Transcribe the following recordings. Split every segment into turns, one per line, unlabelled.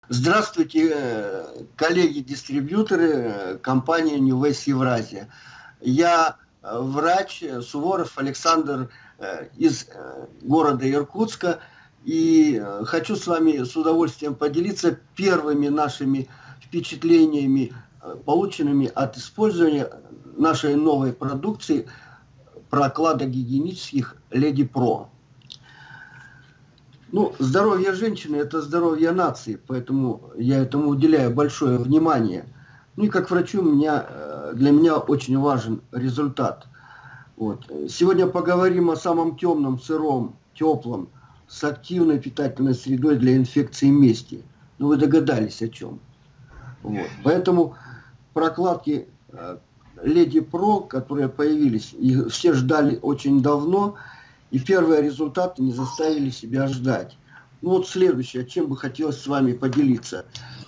Здравствуйте, коллеги-дистрибьюторы компании New Ways Евразия. Я врач Суворов Александр из города Иркутска. И хочу с вами с удовольствием поделиться первыми нашими впечатлениями, полученными от использования нашей новой продукции прокладок гигиенических Леди Про. Ну, здоровье женщины – это здоровье нации, поэтому я этому уделяю большое внимание. Ну и как врачу для меня очень важен результат. Вот. Сегодня поговорим о самом темном, сыром, теплом, с активной питательной средой для инфекции мести. Ну, вы догадались о чем. Вот. Поэтому прокладки Леди Про, которые появились, их все ждали очень давно, и первые результаты не заставили себя ждать. Ну вот следующее, чем бы хотелось с вами поделиться.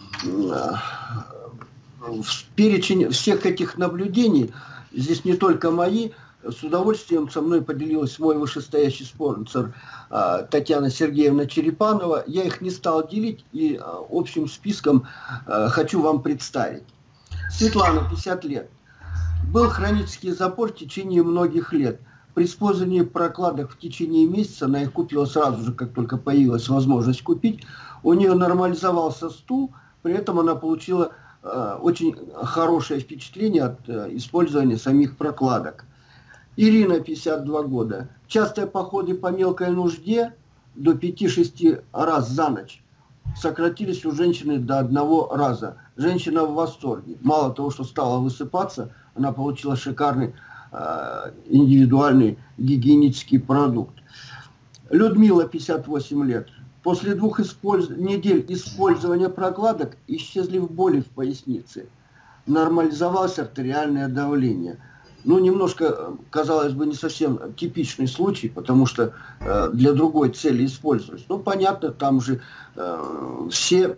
В перечень всех этих наблюдений, здесь не только мои, с удовольствием со мной поделилась мой вышестоящий спонсор Татьяна Сергеевна Черепанова. Я их не стал делить и общим списком хочу вам представить. Светлана, 50 лет. Был хронический запор в течение многих лет. При использовании прокладок в течение месяца, она их купила сразу же, как только появилась возможность купить, у нее нормализовался стул, при этом она получила очень хорошее впечатление от использования самих прокладок. Ирина, 52 года. Частые походы по мелкой нужде до 5-6 раз за ночь сократились у женщины до 1 раза. Женщина в восторге. Мало того, что стала высыпаться, она получила шикарный индивидуальный гигиенический продукт. Людмила, 58 лет. После 2 недель использования прокладок исчезли боли в пояснице. Нормализовалось артериальное давление. Ну, немножко, казалось бы, не совсем типичный случай, потому что для другой цели использовались. Ну, понятно, там же все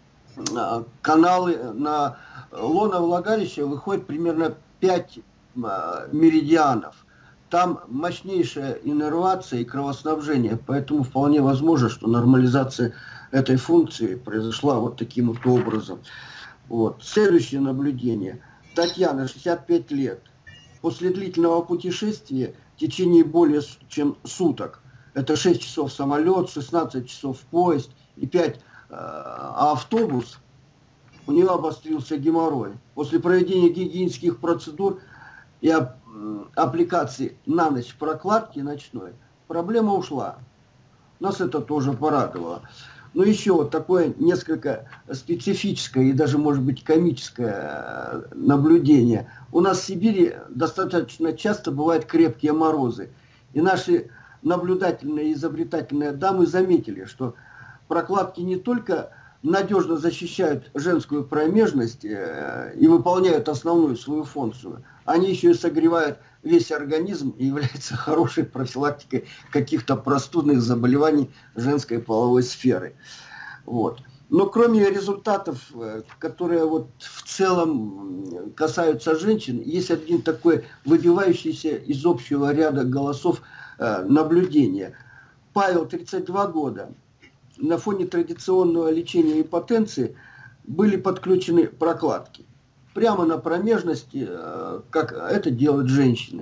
каналы на лоно влагалища выходят примерно 5 меридианов. Там мощнейшая иннервация и кровоснабжение, поэтому вполне возможно, что нормализация этой функции произошла вот таким вот образом. Вот. Следующее наблюдение. Татьяна, 65 лет. После длительного путешествия в течение более чем суток, это 6 часов самолет, 16 часов поезд и 5 автобус, у нее обострился геморрой. После проведения гигиенических процедур и аппликации на ночь прокладки ночной, проблема ушла. Нас это тоже порадовало. Но еще вот такое несколько специфическое и даже, может быть, комическое наблюдение. У нас в Сибири достаточно часто бывают крепкие морозы. И наши наблюдательные и изобретательные дамы заметили, что прокладки не только надежно защищают женскую промежность и выполняют основную свою функцию, они еще и согревают весь организм и являются хорошей профилактикой каких-то простудных заболеваний женской половой сферы. Вот. Но кроме результатов, которые вот в целом касаются женщин, есть один такой выбивающийся из общего ряда голосов наблюдение. Павел, 32 года. На фоне традиционного лечения импотенции были подключены прокладки. Прямо на промежности, как это делают женщины.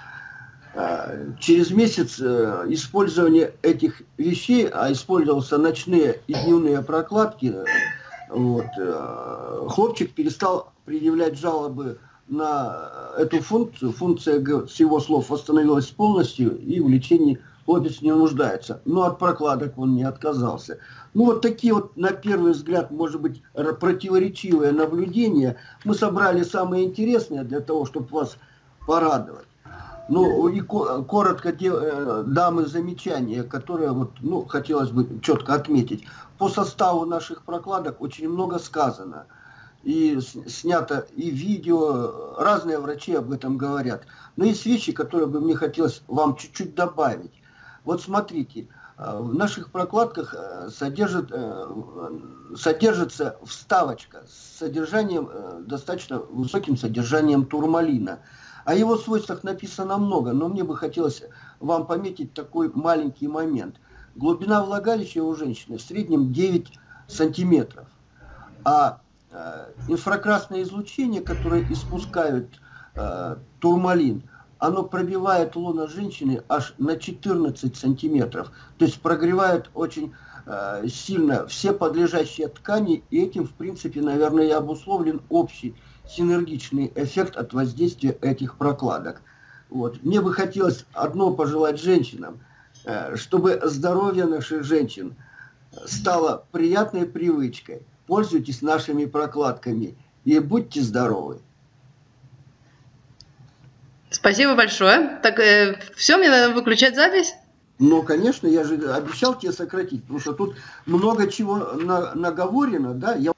Через месяц использования этих вещей, а использовался ночные и дневные прокладки, вот, хлопчик перестал предъявлять жалобы на эту функцию. Функция, с его слов, восстановилась полностью и в лечении хлопец не нуждается. Но от прокладок он не отказался. Ну вот такие вот, на первый взгляд, может быть, противоречивые наблюдения. Мы собрали самые интересные для того, чтобы вас порадовать. Ну и коротко дам замечания, которые вот, ну, хотелось бы четко отметить. По составу наших прокладок очень много сказано. И снято и видео, разные врачи об этом говорят. Но есть вещи, которые бы мне хотелось вам чуть-чуть добавить. Вот смотрите, в наших прокладках содержится вставочка с содержанием, достаточно высоким содержанием турмалина. О его свойствах написано много, но мне бы хотелось вам пометить такой маленький момент. Глубина влагалища у женщины в среднем 9 сантиметров. А инфракрасное излучение, которое испускают турмалин, оно пробивает лоно женщины аж на 14 сантиметров. То есть прогревает очень сильно все подлежащие ткани, и этим, в принципе, наверное, и обусловлен общий синергичный эффект от воздействия этих прокладок. Вот. Мне бы хотелось одно пожелать женщинам, чтобы здоровье наших женщин стало приятной привычкой. Пользуйтесь нашими прокладками и будьте здоровы.
Спасибо большое. Так, все, мне надо выключать запись?
Ну, конечно, я же обещал тебе сократить, потому что тут много чего наговорено, да.